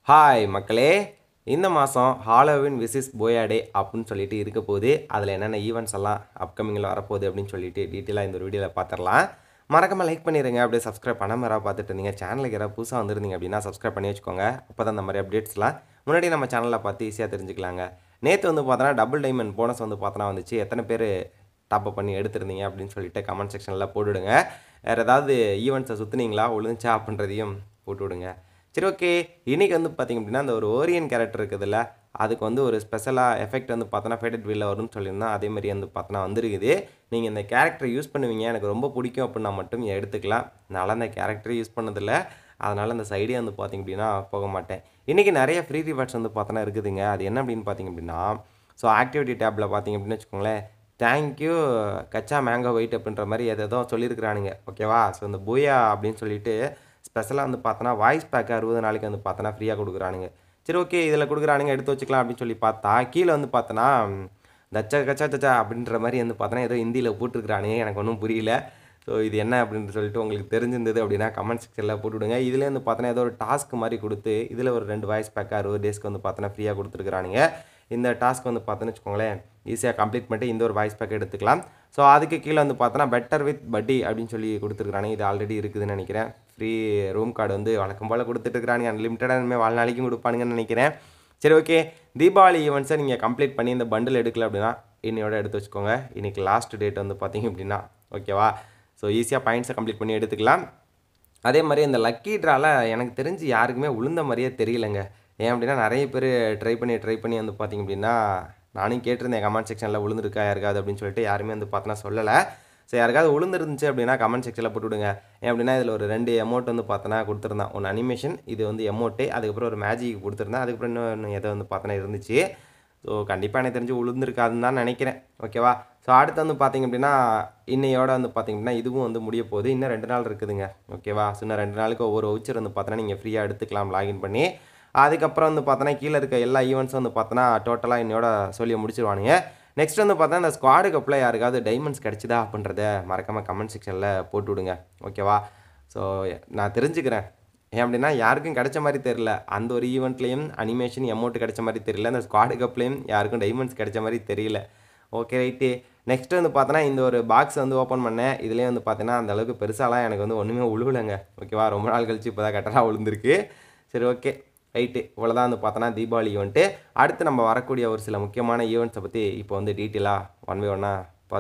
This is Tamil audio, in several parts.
ஹாய் மக்களே, இந்த மாதம் ஹாலோவின் விசிஸ் போயா டே அப்படின்னு சொல்லிட்டு இருக்க போகுது. அதில் என்னென்ன ஈவெண்ட்ஸ் எல்லாம் அப்கமிங்கில் வரப்போகுது அப்படின்னு சொல்லிட்டு டீட்டெயிலாக இந்த ஒரு வீடியோவில் பார்த்துடலாம். மறக்காமல் லைக் பண்ணிடுங்க. அப்படியே சப்ஸ்கிரைப் பண்ணாமல் யாராவது பார்த்துட்டு இருந்தீங்க, சேனலுக்கு யாராவது புதுசாக வந்திருந்தீங்க அப்படின்னா சப்ஸ்கிரைப் பண்ணி வச்சுக்கோங்க. அப்போ தான் இந்த மாதிரி அப்டேட்ஸ்லாம் முன்னாடி நம்ம சேனலில் பார்த்து ஈஸியாக தெரிஞ்சுக்கலாங்க. நேற்று வந்து பார்த்தோன்னா டபுள் டைமண்ட் போனஸ் வந்து பார்த்தோன்னா வந்துச்சு. எத்தனை பேர் டாப்அப் பண்ணி எடுத்திருந்தீங்க அப்படின்னு சொல்லிட்டு கமெண்ட் செக்ஷனில் போட்டுவிடுங்க. வேறு ஏதாவது ஈவெண்ட்ஸை சுற்றுனீங்களா ஒழுந்துச்சா அப்படின்றதையும் போட்டு விடுங்க. சரி, ஓகே. இன்றைக்கி வந்து பார்த்திங்க அப்படின்னா அந்த ஒரு ஓரியன் கேரக்டர் இருக்குதுல்ல, அதுக்கு வந்து ஒரு ஸ்பெஷலாக எஃபெக்ட் வந்து பார்த்தோன்னா ஃபேடட் வீலில் வரும்னு சொல்லியிருந்தோம். அதேமாதிரி வந்து பார்த்தோன்னா வந்துருக்குது. நீங்கள் இந்த கேரக்டரை யூஸ் பண்ணுவீங்க, எனக்கு ரொம்ப பிடிக்கும் அப்படின்னா மட்டும் எடுத்துக்கலாம். நான் அந்த கேரக்டரை யூஸ் பண்ணதில்லை, அதனால் அந்த சைடே வந்து பார்த்திங்க அப்படின்னா போக மாட்டேன். இன்றைக்கி நிறைய ஃப்ரீ ரிவார்ட்ஸ் வந்து பார்த்தோன்னா இருக்குதுங்க. அது என்ன அப்படின்னு பார்த்திங்க அப்படின்னா, ஸோ ஆக்டிவிட்டி டேப்பில் பார்த்திங்க அப்படின்னு வச்சுக்கோங்களேன், தேங்க்யூ கச்சா மேங்கோ வெயிட் அப்படின்ற மாதிரி எதோ சொல்லியிருக்கிறானுங்க. ஓகேவா? ஸோ இந்த பூயா அப்படின்னு சொல்லிட்டு ஸ்பெஷலாக வந்து பார்த்தோன்னா வாய்ஸ் பேக் 60 நாளைக்கு வந்து பார்த்தோன்னா ஃப்ரீயாக கொடுக்குறானுங்க. சரி, ஓகே, இதில் கொடுக்குறானுங்க எடுத்து வச்சுக்கலாம் அப்படின்னு சொல்லி பார்த்தா கீழே வந்து பார்த்தோன்னா தச்சா கச்சா சச்சா அப்படின்ற மாதிரி வந்து பார்த்தோன்னா ஏதோ ஹிந்தியில் போட்டிருக்கிறானுங்க. எனக்கு ஒன்றும் புரியல. ஸோ இது என்ன அப்படின்னு சொல்லிட்டு உங்களுக்கு தெரிஞ்சிருந்தது அப்படின்னா கமெண்ட் செக்ஷனில் போட்டுவிடுங்க. இதில் வந்து பார்த்தோன்னா ஏதோ ஒரு டாஸ்க் மாதிரி கொடுத்து இதில் ஒரு 2 வாய்ஸ் பேக் 60 டேஸ்க்கு வந்து பார்த்தோன்னா ஃப்ரீயாக கொடுத்துருக்குறானுங்க. இந்த டாஸ்க் வந்து பார்த்தோன்னு வச்சுக்கோங்களேன், ஈஸியாக கம்ப்ளீட் பண்ணிட்டு இந்த ஒரு வாய்ஸ் பேக் எடுத்துக்கலாம். ஸோ அதுக்கு கீழே வந்து பார்த்தோன்னா பெட்டர் வித் பட்டி அப்படின்னு சொல்லி கொடுத்துருக்குறானுங்க. இது ஆல்ரெடி இருக்குதுன்னு நினைக்கிறேன். ஃப்ரீ ரூம் கார்டு வந்து வழக்கம் போல் கொடுத்துட்ருக்குறானுங்க. அன்லிமிட்டடாக இனிமேல் வாழ்நாளைக்கும் கொடுப்பானுங்கன்னு நினைக்கிறேன். சரி, ஓகே. தீபாவளி ஈவெண்ட்ஸை நீங்கள் கம்ப்ளீட் பண்ணி இந்த பண்டில் எடுக்கல அப்படின்னா இன்னையோட எடுத்து வச்சுக்கோங்க. இன்றைக்கி லாஸ்ட் டேட் வந்து பார்த்தீங்க அப்படின்னா, ஓகேவா? ஸோ ஈஸியாக பாயிண்ட்ஸை கம்ப்ளீட் பண்ணி எடுத்துக்கலாம். அதே மாதிரி இந்த லக்கி ட்ராவில் எனக்கு தெரிஞ்சு யாருக்குமே உளுந்த மாதிரியே தெரியலைங்க. ஏன் அப்படின்னா நிறைய பேர் ட்ரை பண்ணி வந்து பார்த்திங்க அப்படின்னா நானும் கேட்டிருந்தேன் கமெண்ட் செக்ஷனில் உளுந்துருக்கா யாருக்காது அப்படின்னு சொல்லிட்டு. யாருமே வந்து பார்த்தோன்னா சொல்லலை. ஸோ யாருக்காவது உளுந்துருந்துச்சு அப்படின்னா கமெண்ட் செக்ஷனில் போட்டு விடுங்க. ஏன் அப்படின்னா இதில் ஒரு 2 எமௌண்ட் வந்து பார்த்தோன்னா கொடுத்துருந்தான். ஒன்று அனிமேஷன், இது வந்து எமௌண்ட்டு, அதுக்கப்புறம் ஒரு மேஜிக் கொடுத்துருந்தேன். அதுக்கப்புறம் இன்னும் எதை வந்து பார்த்தோன்னா இருந்துச்சு. ஸோ கண்டிப்பாக எனக்கு தெரிஞ்சு உளுந்துருக்காதுன்னு தான் நினைக்கிறேன். ஓகேவா? ஸோ அடுத்து வந்து பார்த்திங்க அப்படின்னா இன்னையோட வந்து பார்த்திங்க அப்படின்னா இதுவும் வந்து முடிய போகுது. இன்னும் 2 நாள் இருக்குதுங்க. ஓகேவா? ஸோ இன்னும் 2 நாளுக்கு ஒவ்வொரு வவுச்சர் வந்து பார்த்தோன்னா நீங்கள் ஃப்ரீயாக எடுத்துக்கலாம் லாகின் பண்ணி. அதுக்கப்புறம் வந்து பார்த்தோன்னா கீழே இருக்க எல்லா ஈவெண்ட்ஸும் வந்து பார்த்தோன்னா டோட்டலாக இன்னையோட சொல்லி முடிச்சிருவானுங்க. நெக்ஸ்ட் வந்து பார்த்தா இந்த ஸ்குவாடு கப்பில் யாருக்காவது டைமண்ட்ஸ் கிடச்சிதா அப்படின்றத மறக்காமல் கமெண்ட் செக்ஷனில் போட்டு விடுங்க. ஓகேவா? ஸோ நான் தெரிஞ்சுக்கிறேன். ஏன் அப்படின்னா யாருக்கும் கிடைச்ச மாதிரி தெரில. அந்த ஒரு ஈவெண்ட்லேயும் அனிமேஷன் எமௌண்ட் கிடைச்ச மாதிரி தெரியல. அந்த ஸ்குவாடு கப்லேயும் யாருக்கும் டைமண்ட்ஸ் கிடைச்ச மாதிரி தெரியல. Okay, right. நெக்ஸ்ட்டு வந்து பார்த்தோன்னா இந்த ஒரு பாக்ஸ் வந்து ஓப்பன் பண்ணேன். இதுலேயே வந்து பார்த்தீங்கன்னா அந்தளவுக்கு பெருசாலாம் எனக்கு வந்து ஒன்றுமே உழுவலைங்க. ஓகேவா? ரொம்ப நாள் கழிச்சு இப்போ தான் கரெக்டாக விழுந்திருக்கு. சரி, ஓகே, ரைட்டு. இவ்வளோதான் வந்து பார்த்தோன்னா தீபாவளி ஈவெண்ட்டு. அடுத்து நம்ம வரக்கூடிய ஒரு சில முக்கியமான ஈவெண்ட்ஸை பற்றி இப்போ வந்து டீட்டெயிலாக 1 by 1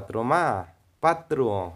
பார்த்துருவோம்.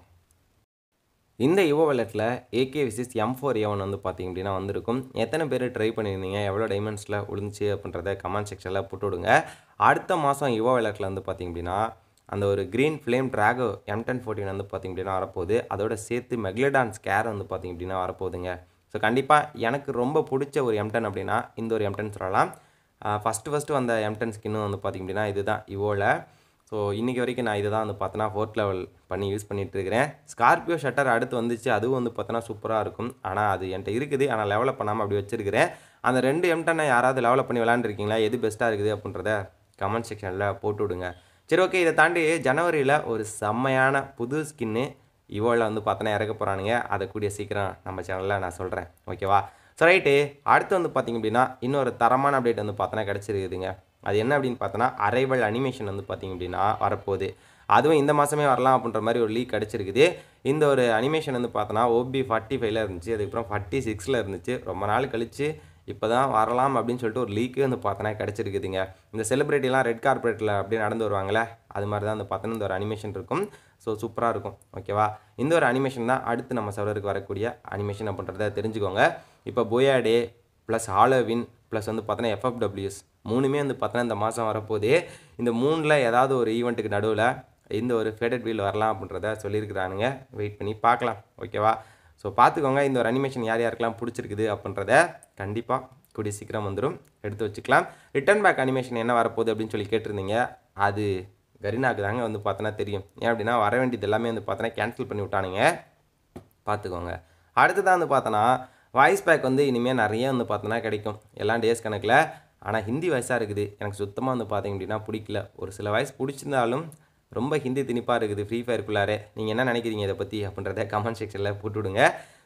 இந்த யுவ வெலட்டில் ஏகே விசிஸ் M4A1 வந்து பார்த்திங்க அப்படின்னா வந்திருக்கும். எத்தனை பேர் ட்ரை பண்ணியிருந்தீங்க, எவ்வளோ டைமண்ட்ஸில் விழுந்துச்சு அப்படின்றத கமெண்ட் செக்ஷனில் போட்டு விடுங்க. அடுத்த மாதம் யுவ வெலட்டில் வந்து பார்த்திங்க அப்படின்னா அந்த ஒரு க்ரீன் ஃப்ளேம் ட்ராகோ M1014 வந்து பார்த்திங்க அப்படின்னா வரப்போகுது. அதோட சேர்த்து மெக்லடான் ஸ்கேர் வந்து பார்த்திங்க அப்படின்னா வரப்போகுதுங்க. ஸோ கண்டிப்பாக எனக்கு ரொம்ப பிடிச்ச ஒரு M10 அப்படின்னா இந்த ஒரு M10 சொல்லலாம். ஃபஸ்ட்டு வந்த M10 ஸ்கின்னும் வந்து பார்த்திங்க அப்படின்னா இதுதான் இவோவில். ஸோ இன்றைக்கி வரைக்கும் நான் இதை தான் வந்து பார்த்தோன்னா 4th லெவல் பண்ணி யூஸ் பண்ணிகிட்ருக்கிறேன். ஸ்கார்பியோ ஷட்டர் அடுத்து வந்துச்சு. அதுவும் வந்து பார்த்தோன்னா சூப்பராக இருக்கும். ஆனால் அது என்கிட்ட இருக்குது. ஆனால் லெவலப் பண்ணாமல் அப்படி வச்சுருக்கிறேன். அந்த 2 M10 யாராவது லெவலப் பண்ணி விளாண்டுருக்கீங்களா? எது பெஸ்ட்டாக இருக்குது அப்படின்றத கமெண்ட் செக்ஷனில் போட்டு விடுங்க. சரி, ஓகே. இதை தாண்டி ஜனவரியில் ஒரு செம்மையான புது ஸ்கின்னு இவோவில் வந்து பார்த்தோன்னா இறக்க போகிறானுங்க. அதை கூடிய சீக்கிரம் நம்ம சேனலில் நான் சொல்கிறேன். ஓகேவா? So right. அடுத்து வந்து பார்த்திங்க அப்படின்னா இன்னொரு தரமான அப்டேட் வந்து பார்த்தோன்னா கிடச்சிருக்குதுங்க. அது என்ன அப்படின்னு பார்த்தோன்னா அரைவல் அனிமேஷன் வந்து பார்த்திங்க அப்படின்னா வரப்போகுது. அதுவும் இந்த மாதமே வரலாம் அப்படின்ற மாதிரி ஒரு லீக் கிடச்சிருக்குது. இந்த ஒரு அனிமேஷன் வந்து பார்த்தோன்னா OB 45ல் இருந்துச்சு. அதுக்கப்புறம் 46ல் இருந்துச்சு. ரொம்ப நாள் கழித்து இப்போ தான் வரலாம் அப்படின்னு சொல்லிட்டு ஒரு லீக்கு வந்து பார்த்தோன்னா கிடச்சிருக்குதுங்க. இந்த செலிப்ரிட்டிலாம் ரெட் கார்பரேட்டில் அப்படியே நடந்து வருவாங்களே, அது மாதிரி தான் வந்து பார்த்தோன்னா இந்த ஒரு அனிமேஷன் இருக்கும். ஸோ சூப்பராக இருக்கும். ஓகேவா? இந்த ஒரு அனிமேஷன் தான் அடுத்து நம்ம சர்வருக்கு வரக்கூடிய அனிமேஷன் அப்படின்றத தெரிஞ்சுக்கோங்க. இப்போ போயா டே ப்ளஸ் ஹாலோவின் ப்ளஸ் வந்து பார்த்தோன்னா FFWS 3மே வந்து பார்த்தோன்னா இந்த மாதம் வரப்போகுது. இந்த 3ல் ஏதாவது ஒரு ஈவெண்ட்டுக்கு நடுவில் இந்த ஒரு ஃபேடட் வீல் வரலாம் அப்படின்றத சொல்லியிருக்கிறானுங்க. வெயிட் பண்ணி பார்க்கலாம். ஓகேவா? ஸோ பார்த்துக்கோங்க. இந்த ஒரு அனிமேஷன் யார் யாருக்கெல்லாம் பிடிச்சிருக்குது அப்படின்றத கண்டிப்பாக கூடிய சீக்கிரம் வந்துடும், எடுத்து வச்சுக்கலாம். ரிட்டர்ன் பேக் அனிமேஷன் என்ன வரப்போகுது அப்படின்னு சொல்லி கேட்டிருந்தீங்க. அது கரீனாக்கு தாங்க வந்து பார்த்தோன்னா தெரியும். ஏன் அப்படின்னா வர வேண்டியது எல்லாமே வந்து பார்த்தோன்னா கேன்சல் பண்ணி விட்டானுங்க. பார்த்துக்கோங்க. அடுத்ததான் வந்து பார்த்தோன்னா வாய்ஸ் பேக் வந்து இனிமேல் நிறைய வந்து பார்த்தோன்னா கிடைக்கும். எல்லாம் டேஸ் கணக்கில். ஆனால் ஹிந்தி வாய்ஸாக இருக்குது. எனக்கு சுத்தமாக வந்து பார்த்திங்க அப்படின்னா பிடிக்கல. ஒரு சில வாய்ஸ் பிடிச்சிருந்தாலும் ரொம்ப ஹிந்தி திணிப்பாக இருக்குது ஃப்ரீ ஃபயருக்குள்ளாரே. நீங்கள் என்ன நினைக்கிறீங்க இதை பற்றி அப்படின்றத கமெண்ட் செக்ஷனில் போட்டு விடுங்க.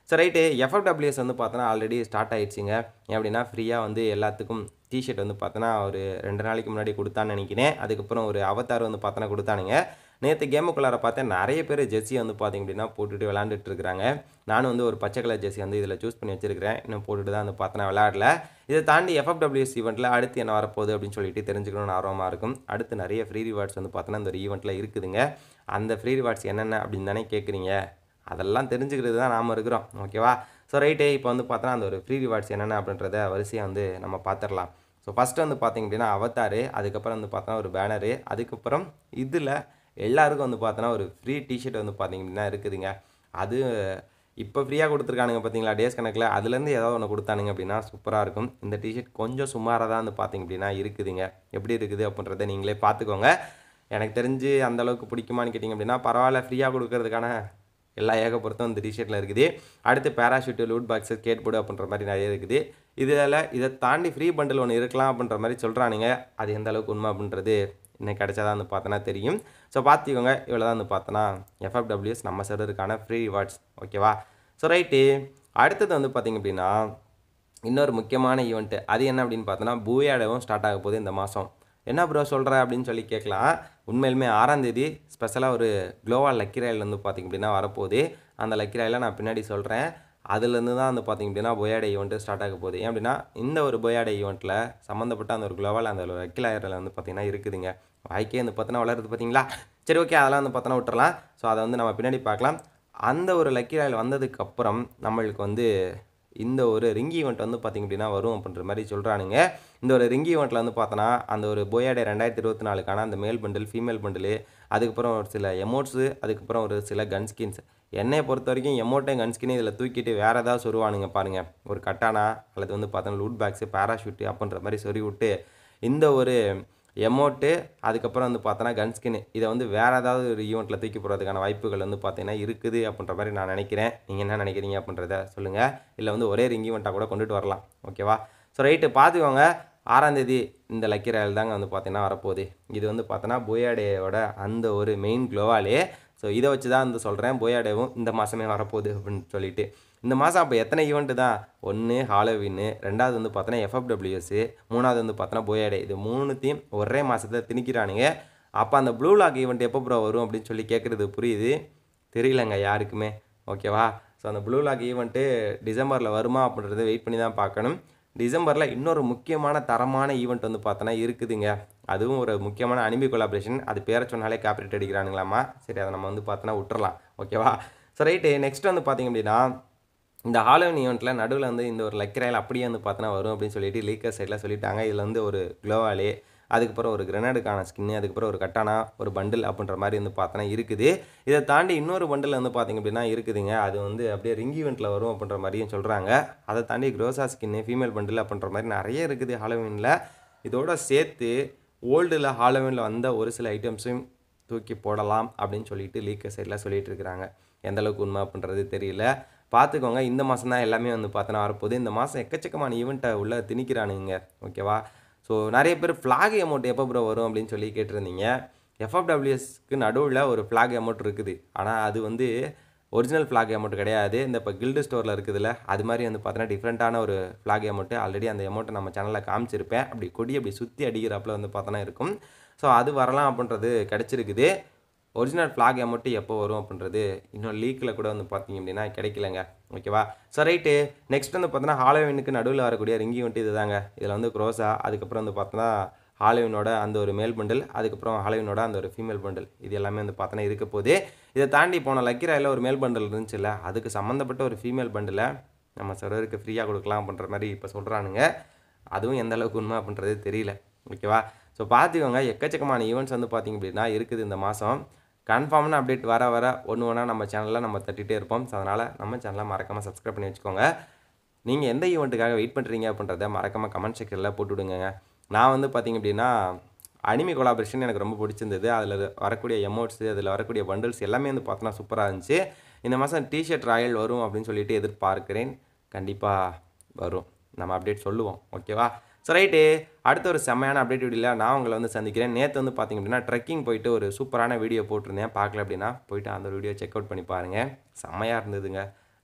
ஸோ ரைட்டு எஃப்எஃப்டபிள்யூஎஸ் வந்து பார்த்தோன்னா ஆல்ரெடி ஸ்டார்ட் ஆகிடுச்சிங்க. எப்படின்னா ஃப்ரீயாக வந்து எல்லாத்துக்கும் டிஷர்ட் வந்து பார்த்தோன்னா ஒரு 2 நாளைக்கு முன்னாடி கொடுத்தான்னு நினைக்கிறேன். அதுக்கப்புறம் ஒரு அவதார் வந்து பார்த்தோன்னா கொடுத்தானுங்க. நேற்று கேமுக்குள்ளார பார்த்தேன் நிறைய பேர் ஜெர்சியை வந்து பார்த்திங்க அப்படின்னா போட்டுட்டு விளாண்டுட்டு இருக்கிறாங்க. நானும் வந்து ஒரு பச்சை கலர் ஜெர்சி வந்து இதில் சூஸ் பண்ணி வச்சிருக்கிறேன். இன்னும் போட்டுட்டு தான் வந்து பார்த்தோன்னா விளையாடல. இதை தாண்டி எஃப்எஃப்டபிள்யூஎஸ் ஈவெண்ட்டில் அடுத்து என்ன வரப்போகுது அப்படின்னு சொல்லிட்டு தெரிஞ்சுக்கணும்னு ஆர்வமாக இருக்கும். அடுத்து நிறைய ஃப்ரீ ரிவார்ட்ஸ் வந்து பார்த்தோன்னா இந்த ஒரு ஈவெண்ட்டில் இருக்குதுங்க. அந்த ஃப்ரீ ரிவார்ட்ஸ் என்னென்ன அப்படின்னு தானே கேட்குறீங்க. அதெல்லாம் தெரிஞ்சுக்கிறது தான் நாம் இருக்கிறோம். ஓகேவா? ஸோ ரைட்டு இப்போ வந்து பார்த்தோன்னா அந்த ஒரு ஃப்ரீ ரிவார்ட்ஸ் என்னென்ன அப்படின்றத வரிசையாக வந்து நம்ம பார்த்துடலாம். ஸோ ஃபஸ்ட்டு வந்து பார்த்திங்க அப்படின்னா அவதாரு, அதுக்கப்புறம் வந்து பார்த்தோன்னா ஒரு பேனரு, அதுக்கப்புறம் இதில் எல்லாருக்கும் வந்து பார்த்தோன்னா ஒரு ஃப்ரீ டிஷர்ட் வந்து பார்த்திங்க அப்படின்னா இருக்குதுங்க. அது இப்போ ஃப்ரீயாக கொடுத்துருக்கானுங்க பார்த்தீங்களா டேஸ் கணக்கில், அதுலேருந்து ஏதாவது ஒன்று கொடுத்தானுங்க அப்படின்னா சூப்பராக இருக்கும். இந்த டிஷர்ட் கொஞ்சம் சுமாராக தான் வந்து பார்த்திங்க அப்படின்னா இருக்குதுங்க. எப்படி இருக்குது அப்படின்றத நீங்களே பார்த்துக்கோங்க. எனக்கு தெரிஞ்சு அந்தளவுக்கு பிடிக்குமான்னு கேட்டிங்க அப்படின்னா பரவாயில்ல, ஃப்ரீயாக கொடுக்கறதுக்கான எல்லா ஏகப்பொருத்தும் இந்த டிஷர்ட்டில் இருக்குது. அடுத்து parachute, loot box, skateboard அப்படின்ற மாதிரி நிறைய இருக்குது. இதை தாண்டி ஃப்ரீ பண்டில் ஒன்று இருக்கலாம் அப்படின்ற மாதிரி சொல்கிறானுங்க. அது எந்த அளவுக்கு உண்மை அப்படின்றது இன்னும் கிடைச்சா தான் வந்து பார்த்தோன்னா தெரியும். ஸோ பார்த்துக்கோங்க. இவ்வளோ தான் வந்து பார்த்தோன்னா எஃப்எஃப்டபிள்யூஎஸ் நம்ம சர்வருக்கான ஃப்ரீ ரிவார்ட்ஸ். ஓகேவா? ஸோ ரைட்டு அடுத்தது வந்து பார்த்திங்க அப்படின்னா இன்னொரு முக்கியமான ஈவெண்ட்டு. அது என்ன அப்படின்னு பார்த்தோன்னா பூயாடவும் ஸ்டார்ட் ஆக போகுது இந்த மாதம். என்ன ப்ரோ சொல்கிற அப்படின்னு சொல்லி கேட்கலாம். உண்மையிலுமே 6ஆம் தேதி ஸ்பெஷலாக ஒரு குளோவால் லக்கி ராயல் வந்து பார்த்திங்க அப்படின்னா வரப்போகுது. அந்த லக்கி ராயலை நான் பின்னாடி சொல்கிறேன். அதுலேருந்து தான் வந்து பார்த்திங்க அப்படின்னா பொயாடே ஈவெண்ட்டு ஸ்டார்ட் ஆக போகுது. ஏன் அப்படின்னா இந்த ஒரு பொயாடே ஈவெண்ட்டில் சம்மந்தப்பட்ட அந்த ஒரு குளோவால் அந்த ஒரு லக்கி ராயல் வந்து பார்த்திங்கன்னா இருக்குதுங்க. வாய்க்கே வந்து பார்த்தோன்னா வளருது பார்த்தீங்களா? சரி, ஓகே, அதெல்லாம் வந்து பார்த்தோன்னா விட்டுறலாம். ஸோ அதை வந்து நம்ம பின்னாடி பார்க்கலாம். அந்த ஒரு லக்கி ராயல் வந்ததுக்கப்புறம் நம்மளுக்கு வந்து இந்த ஒரு ரிங் ஈவெண்ட் வந்து பார்த்திங்க அப்படின்னா வரும் அப்படின்ற மாதிரி சொல்கிறானுங்க. இந்த ஒரு ரிங் ஈவெண்ட்டில் வந்து பார்த்தோன்னா அந்த ஒரு பொயாடே 2024க்கான அந்த மேல் பண்டில், ஃபீமேல் பண்டிலு, அதுக்கப்புறம் ஒரு சில எமோட்ஸு, அதுக்கப்புறம் ஒரு சில கன் ஸ்கின்ஸ். என்னையை பொறுத்த வரைக்கும் எமோட்டையும் கன் ஸ்கினையும் இதில் தூக்கிட்டு வேறு ஏதாவது சொருவானுங்க பாருங்கள். ஒரு கட்டானா அல்லது வந்து பார்த்தோன்னா லூட் பாக்ஸு, பேராஷூட்டு அப்படின்ற மாதிரி சொருவி விட்டு இந்த ஒரு எமோட்டு, அதுக்கப்புறம் வந்து பார்த்தோன்னா கன் ஸ்கின்னு, இதை வந்து வேறு ஏதாவது ஒரு ஈவெண்ட்டில் தூக்கி போடுறதுக்கான வாய்ப்புகள் வந்து பார்த்தீங்கன்னா இருக்குது அப்படின்ற மாதிரி நான் நினைக்கிறேன். நீங்கள் என்ன நினைக்கிறீங்க அப்படின்றத சொல்லுங்கள். இல்லை வந்து ஒரே ரிங் ஈவெண்ட்டாக கூட கொண்டுட்டு வரலாம். ஓகேவா? ஸோ ரைட்டு பார்த்துக்கோங்க. 6ஆம் தேதி இந்த லக்கி ராயல் தாங்க வந்து பார்த்தீங்கன்னா வரப்போகுது. இது வந்து பார்த்தோன்னா பொயாடேயோட அந்த ஒரு மெயின் குளோவாலே. ஸோ இதை வச்சு தான் வந்து சொல்கிறேன் பொயாடேவும் இந்த மாதமே வரப்போகுது அப்படின்னு சொல்லிட்டு. இந்த மாதம் அப்போ எத்தனை ஈவெண்ட்டு தான்? 1 ஹாலோவின்னு, 2வது வந்து பார்த்தோன்னா எஃப்எஃப்டபிள்யூஎஸ்ஸு, 3வது வந்து பார்த்தோன்னா பொயாடே. இது 3த்தையும் ஒரே மாதத்தில் திணிக்கிறானுங்க. அப்போ அந்த ப்ளூ லாக் ஈவெண்ட் எப்போ ப்ரோ வரும் அப்படின்னு சொல்லி கேட்குறது புரியுது. தெரியலங்க யாருக்குமே. ஓகேவா? ஸோ அந்த ப்ளூ லாக் ஈவெண்ட்டு டிசம்பரில் வருமா அப்படின்றத வெயிட் பண்ணி தான் பார்க்கணும். டிசம்பரில் இன்னொரு முக்கியமான தரமான ஈவெண்ட் வந்து பார்த்தோன்னா இருக்குதுங்க. அதுவும் ஒரு முக்கியமான அனிமி கொலாபரேஷன். அது பேரை சொன்னாலே காப்பிரைட் அடிக்கிறானுங்களாமா. சரி, அதை நம்ம வந்து பார்த்தோன்னா விட்டுறலாம். ஓகேவா? ஸோ ரைட்டு நெக்ஸ்ட் வந்து பார்த்திங்க அப்படின்னா இந்த ஹாலோவின் ஈவெண்ட்டில் நடுவில் வந்து இந்த ஒரு லக்கி ராயல் அப்படியே வந்து பார்த்தோன்னா வரும் அப்படின்னு சொல்லிட்டு லீக்கர் சைடில் சொல்லிட்டாங்க. இதில் வந்து ஒரு க்ளோவாலே, அதுக்கப்புறம் ஒரு கிரனேடுக்கான ஸ்கின்னு, அதுக்கப்புறம் ஒரு கட்டானா, ஒரு பண்டில் அப்படின்ற மாதிரி வந்து பார்த்தோன்னா இருக்குது. இதை தாண்டி இன்னொரு பண்டில் வந்து பார்த்திங்க அப்படின்னா இருக்குதுங்க. அது வந்து அப்படியே ரிங் ஈவெண்ட்டில் வரும் அப்படின்ற மாதிரியும் சொல்கிறாங்க. அதை தாண்டி க்ரோசா ஸ்கின்னு, ஃபீமேல் பண்டில் அப்படின்ற மாதிரி நிறைய இருக்குது ஹாலோவினில். இதோட சேர்த்து ஓல்டில் ஹாலோவினில் வந்த ஒரு சில ஐட்டம்ஸையும் தூக்கி போடலாம் அப்படின்னு சொல்லிட்டு லீக்கர் சைடில் சொல்லிகிட்டு இருக்கிறாங்க. எந்தளவுக்கு உண்மை அப்படின்றது தெரியல. பார்த்துக்கோங்க. இந்த மாதம் தான் எல்லாமே வந்து பார்த்தோன்னா வரப்போகுது. இந்த மாதம் எக்கச்சக்கமான ஈவெண்ட்டை உள்ளே திணிக்கிறானுங்க. ஓகேவா? ஸோ நிறைய பேர் ஃப்ளாக் அமௌண்ட் எப்போ ப்ரோ வரும் அப்படின்னு சொல்லி கேட்டிருந்தீங்க. எஃப்எஃப்டபிள்யூஎஸ்க்கு நடுவில் ஒரு ஃப்ளாக் அமௌண்ட் இருக்குது. ஆனால் அது வந்து ஒரிஜினல் ஃப்ளாக் அமௌண்ட் கிடையாது. இந்த இப்போ கில்டு ஸ்டோரில் இருக்குதுல்ல, அது மாதிரி வந்து பார்த்தோன்னா டிஃப்ரெண்ட்டான ஒரு ஃப்ளாக் அமௌண்ட்டு. ஆல்ரெடி அந்த அமௌண்ட்டை நம்ம சேனலில் காமிச்சிருப்பேன். அப்படி கொடி அப்படி சுற்றி அடிக்கிறப்பல வந்து பார்த்தோன்னா இருக்கும். ஸோ அது வரலாம் அப்படின்றது கிடச்சிருக்குது. ஒரிஜினல் ஃப்ளாக் அமௌண்ட்டு எப்போ வரும் அப்படின்றது இன்னும் லீக்கில் கூட வந்து பார்த்திங்க அப்படின்னா கிடைக்கலங்க. ஓகேவா? ஸோ ரைட்டு நெக்ஸ்ட் வந்து பார்த்தோன்னா ஹாலோவினுக்கு நடுவில் வரக்கூடிய ரிங் ஈவெண்ட் இது தாங்க. இதில் வந்து க்ரோஸா, அதுக்கப்புறம் வந்து பார்த்தோன்னா ஹாலோவினோட அந்த ஒரு மேல் பண்டில், அதுக்கப்புறம் ஹாலோவினோட அந்த ஒரு ஃபீமேல் பண்டில், இது எல்லாமே வந்து பார்த்தோன்னா இருக்க போகுது. இதை தாண்டி போன லக்கி ராயில் ஒரு மேல் பண்டில் இருந்துச்சுல்ல, அதுக்கு சம்மந்தப்பட்ட ஒரு ஃபீமேல் பண்டிலை நம்ம சர்வருக்கு ஃப்ரீயாக கொடுக்கலாம் அப்படின்ற மாதிரி இப்போ சொல்கிறானுங்க. அதுவும் எந்த அளவுக்கு உண்மை அப்படின்றது தெரியல. ஓகேவா? ஸோ பார்த்துக்கோங்க. எக்கச்சக்கமான ஈவெண்ட்ஸ் வந்து பார்த்திங்க அப்படின்னா இருக்குது இந்த மாதம். கன்ஃபார்மான அப்டேட் வர ஒன்று ஒன்றா நம்ம சேனலில் நம்ம தட்டிகிட்டே இருப்போம். ஸோ அதனால் நம்ம சேனலை மறக்காமல் சப்ஸ்கிரைப் பண்ணி வச்சுக்கோங்க. நீங்கள் எந்த ஈவெண்ட்டுக்காக வெயிட் பண்ணுறீங்க அப்படின்றத மறக்காமல் கமெண்ட் செக்ஷனில் போட்டு விடுங்க. நான் வந்து பார்த்திங்க அப்படின்னா அனிமி கொலாபரேஷன் எனக்கு ரொம்ப பிடிச்சிருந்தது. அதில் வரக்கூடிய எமோட்ஸு, அதில் வரக்கூடிய பண்டில்ஸ் எல்லாமே வந்து பார்த்தோன்னா சூப்பராக இருந்துச்சு. இந்த மாதம் டிஷர்ட் ராயல் வரும் அப்படின்னு சொல்லிட்டு எதிர்பார்க்கிறேன். கண்டிப்பாக வரும். நம்ம அப்டேட் சொல்லுவோம். ஓகேவா? ஸோ ரைட்டு அடுத்த ஒரு செம்மையான அப்டேட் வீடியோவில் நான் உங்களை வந்து சந்திக்கிறேன். நேற்று வந்து பார்த்திங்க அப்படின்னா ட்ரெக்கிங் போயிட்டு ஒரு சூப்பரான வீடியோ போட்டிருந்தேன். பார்க்கல அப்படின்னா போயிட்டு அந்த வீடியோ செக் அவுட் பண்ணி பாருங்கள். செம்மையாக இருந்ததுங்க.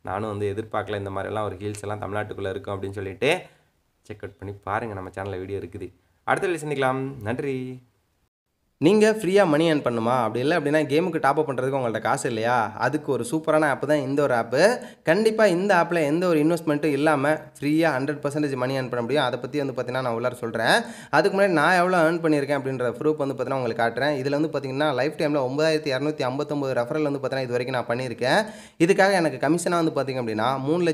நானும் வந்து எதிர்பார்க்கல இந்த மாதிரிலாம் ஒரு ஹீல்ஸ் எல்லாம் தமிழ்நாட்டுக்குள்ளே இருக்கும் அப்படின்னு சொல்லிட்டு செக் அவுட் பண்ணி பாருங்கள். நம்ம சேனலில் வீடியோ இருக்குது. அடுத்த வீடியோ சந்திக்கலாம். நன்றி. நீங்கள் ஃப்ரீயாக மணி ஏர்ன் பண்ணுமா? அப்படி இல்லை அப்படின்னா கேமுக்கு டாப் அப் பண்ணுறதுக்கு உங்கள்கிட்ட காசு இல்லையா? அதுக்கு ஒரு சூப்பரான ஆப் தான் இந்த ஒரு ஆப்பு. கண்டிப்பாக இந்த ஆப்பில் எந்த ஒரு இன்வெஸ்ட்மெண்ட்டும் இல்லாமல் ஃப்ரீயாக 100% மணி ஏர்ன் பண்ண முடியும். அதை பற்றி வந்து பார்த்தீங்கன்னா நான் உள்ளார சொல்கிறேன். அதுக்கு முன்னாடி நான் எவ்வளோ ஏர்ன் பண்ணியிருக்கேன் அப்படின்ற ப்ரூஃப் வந்து பார்த்தீங்கன்னா உங்களுக்கு காட்டுறேன். இதில் வந்து பார்த்தீங்கன்னா லைஃப் டைமில் 9259 ரெஃபரல் வந்து பார்த்தீங்கன்னா இது வரைக்கும் நான் பண்ணியிருக்கேன். இதுக்காக எனக்கு கமிஷனாக வந்து பார்த்தீங்க அப்படின்னா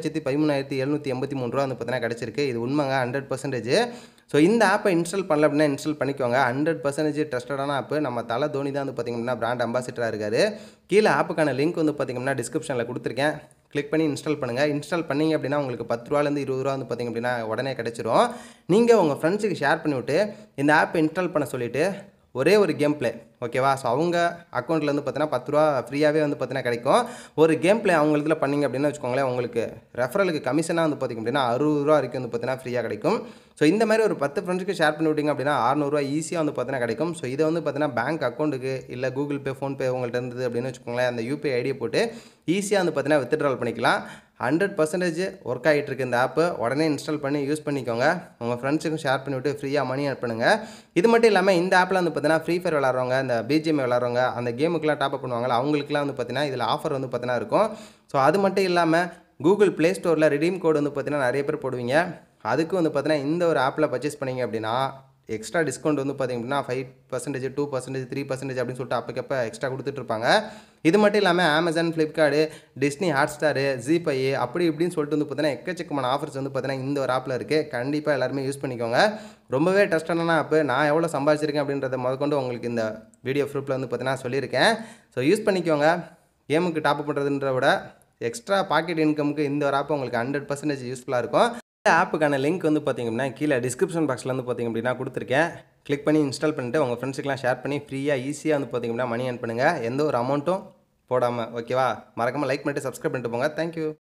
3,13,783 ரூபா வந்து பார்த்தீங்கன்னா கிடச்சிருக்கு. இது உண்மைங்க 100%. ஸோ இந்த ஆப்பை இன்ஸ்டால் பண்ணல அப்படின்னா இன்ஸ்டால் பண்ணிக்கோங்க. 100% ட்ரஸ்டடான ஆப்பு. நம்ம தலை தோனி தான் வந்து பார்த்திங்கன்னா பிராண்ட் அம்பாசிடராக இருக்கார். கீழே ஆப்புக்கான லிங்க் வந்து பார்த்திங்கன்னா டிஸ்கிரிப்ஷனில் கொடுத்துருக்கேன். கிளிக் பண்ணி இன்ஸ்டால் பண்ணுங்கள். இன்ஸ்டால் பண்ணிங்க அப்படின்னா உங்களுக்கு 10 ரூபாலேருந்து 20 ரூபா வந்து பார்த்திங்க அப்படின்னா உடனே கிடச்சிரும். நீங்கள் உங்கள் ஃப்ரெண்ட்ஸுக்கு ஷேர் பண்ணிவிட்டு இந்த ஆப்பை இன்ஸ்டால் பண்ண சொல்லிவிட்டு ஒரே ஒரு கேம் ப்ளே, ஓகேவா? ஸோ அவங்க அக்கௌண்ட்டில் வந்து பார்த்தீங்கன்னா 10 ரூபா ஃப்ரீயாகவே வந்து பார்த்தீங்கன்னா கிடைக்கும். ஒரு கேம் ப்ளே அவங்க இதில் பண்ணிங்க அப்படின்னு வச்சுக்கோங்களேன், உங்களுக்கு ரெஃபரலுக்கு கமிஷனாக வந்து பார்த்திங்க அப்படின்னா 60 ரூபா வரைக்கும் வந்து பார்த்தீங்கன்னா ஃப்ரீயாக கிடைக்கும். ஸோ இந்த மாதிரி ஒரு 10 ஃப்ரெண்ட்ஸ்க்கு ஷேர் பண்ணி விட்டிங்க அப்படின்னா 600 ரூபா ஈஸியாக வந்து பார்த்தீங்கன்னா கிடைக்கும். ஸோ இதை வந்து பார்த்தீங்கன்னா பேங்க் அக்கௌண்ட்டுக்கு இல்லை கூகுள் பே, ஃபோன்பே உங்கள்கிட்ட இருந்தது அப்படின்னு வச்சுக்கோங்களேன், அந்த யூபிஐ ஐடியை போட்டு ஈஸியாக வந்து பார்த்தீங்கன்னா வித்ட்ரால் பண்ணிக்கலாம். 100% ஒர்க் ஆகிட்டு இருக்கு இந்த ஆப்பு. உடனே இன்ஸ்டால் பண்ணி யூஸ் பண்ணிக்கோங்க. உங்கள் ஃப்ரெண்ட்ஸுக்கும் ஷேர் பண்ணிவிட்டு ஃப்ரீயாக மணி ஏர்ன் பண்ணுங்கள். இது மட்டும் இல்லாமல் இந்த ஆப்பில் வந்து பார்த்தீங்கன்னா ஃப்ரீ ஃபயர் விளாட்றவங்க, இந்த பிஜிஎம் விளாட்றவங்க, அந்த கேமுக்குலாம் டாப் அப் பண்ணுவாங்களா அவங்களுக்குலாம் வந்து பார்த்தீங்கன்னா இதில் ஆஃபர் வந்து பார்த்தீங்கன்னா இருக்கும். ஸோ அது மட்டும் இல்லாமல் கூகுள் ப்ளே ஸ்டோரில் ரிடீம் கோடு வந்து பார்த்தீங்கன்னா நிறைய பேர் போடுவீங்க. அதுக்கு வந்து பார்த்தீங்கன்னா இந்த ஒரு ஆப்பில் பர்ச்சேஸ் பண்ணிங்க அப்படின்னா எக்ஸ்ட்ரா டிஸ்கவுண்ட் வந்து பார்த்திங்க அப்படின்னா 5%, 2%, 3% அப்படின்னு சொல்லிட்டு அப்பக்கப்போ எக்ஸ்ட்ரா கொடுத்துட்ருப்பாங்க. இது மட்டும் இல்லாமல் Amazon, Flipkart, Disney Hotstar, GPay அப்படி இப்படின்னு சொல்லிட்டு வந்து பார்த்தீங்கன்னா எக்கச்சக்கமான ஆஃபர்ஸ் வந்து பார்த்தீங்கன்னா இந்த ஒரு ஆப்பில் இருக்குது. கண்டிப்பாக எல்லாருமே யூஸ் பண்ணிக்கோங்க. ரொம்பவே ட்ரஸ்டான ஆப்பு. நான் எவ்வளோ சம்பாதிச்சிருக்கேன் அப்படின்றத முதற்கொண்டு உங்களுக்கு இந்த வீடியோ ப்ரூஃபில் வந்து பார்த்தீங்கன்னா சொல்லியிருக்கேன். ஸோ யூஸ் பண்ணிக்கோங்க. கேமுக்கு டாப் அப் பண்ணுறதுன்ற விட எக்ஸ்ட்ரா பாக்கெட் இன்கமுக்கு இந்த ஒரு ஆப் உங்களுக்கு 100% யூஸ்ஃபுல்லாக இருக்கும். இந்த ஆப்புக்கான லிங்க் வந்து பார்த்திங்க அப்படின்னா கீழே டிஸ்கிரிப்ஷன் பாக்ஸில் வந்து பார்த்திங்க அப்படின்னா கொடுத்துருக்கேன். கிளிக் பண்ணி இன்ஸ்டால் பண்ணிவிட்டு உங்கள் ஃப்ரெண்ட்ஸுக்கெலாம் ஷேர் பண்ணி ஃப்ரீயாக ஈஸியாக வந்து பார்த்திங்க அப்படின்னா மணி ஏர்ன் பண்ணுங்கள். எந்த ஒரு அமௌண்ட்டும் போடாமல், ஓகேவா? மறக்காமல் லைக் பண்ணிட்டு சப்ஸ்கிரைப் பண்ணிட்டு போங்க. தேங்க்யூ.